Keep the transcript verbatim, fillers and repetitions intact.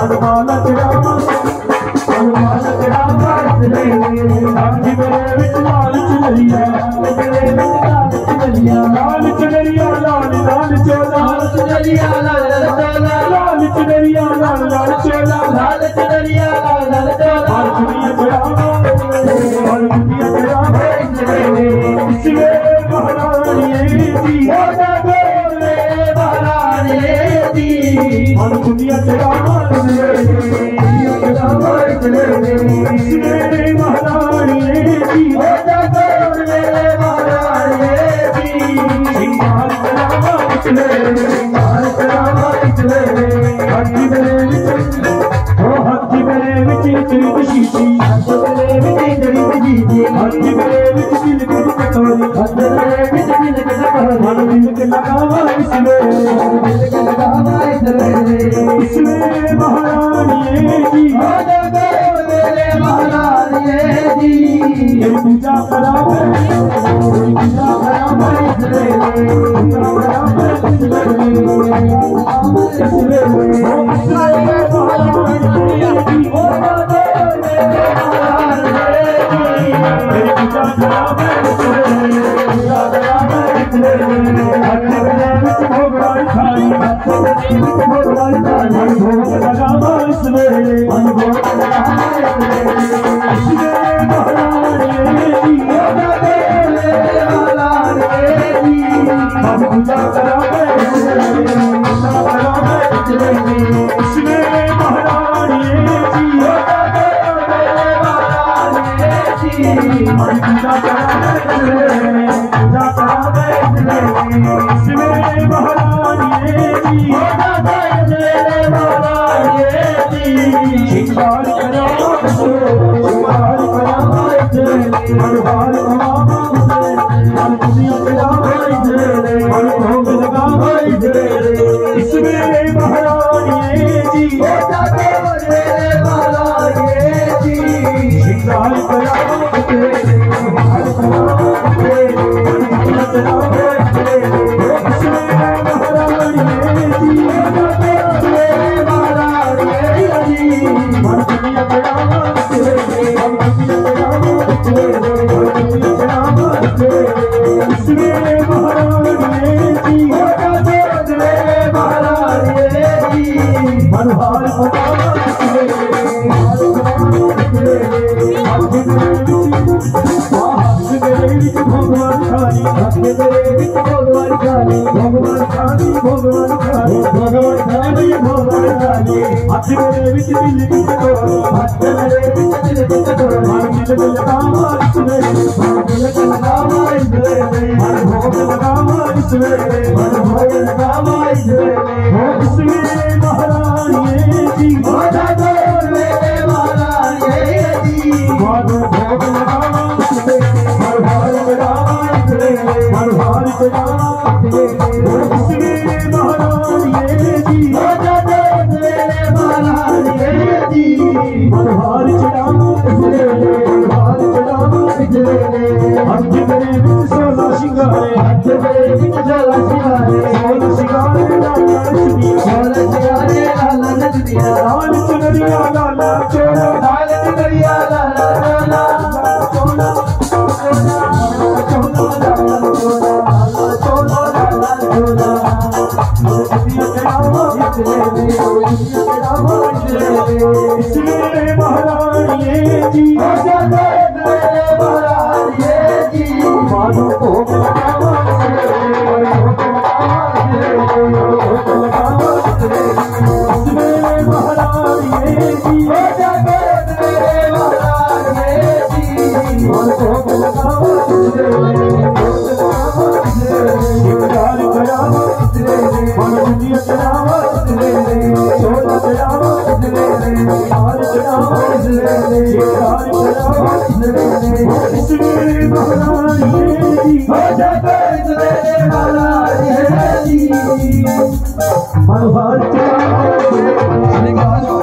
मनमाना चढ़ावा मनमाना चढ़ावा इसले हाथी मेरे विच लाल चुनरिया मेरे विच लाल चुनरिया लाल चुनरिया लाल लाल चोला लाल चुनरिया लाल लाल चोला लाल चुनरिया लाल लाल चोला लाल चुनरिया लाल लाल चोला हर दुनिया चढ़ावा हर दुनिया चढ़ावा इसले महारानी जी होता गोरे महारानी जी हर दुनिया चढ़ावा इसले चढ़ावा इसले महारानी जी होता गोरे महारानी जी सिंगार चढ़ावा इसले सिंगार चढ़ावा इसले हाथी मेरे विच ओ हाथी मेरे विच चली बशीती हाथी मेरे विच चली बशीती हाथी मेरे विच दिल की कटोरी हाथी मेरे विच दिल की कटोरी मन दिल के लगावा इसले दिल के लगावा इसले इसले महारानी जी होता गोरे महारानी जी ये पूजा करावे पूजा करावे इसले पूजा करावे इसले इसले मनोहर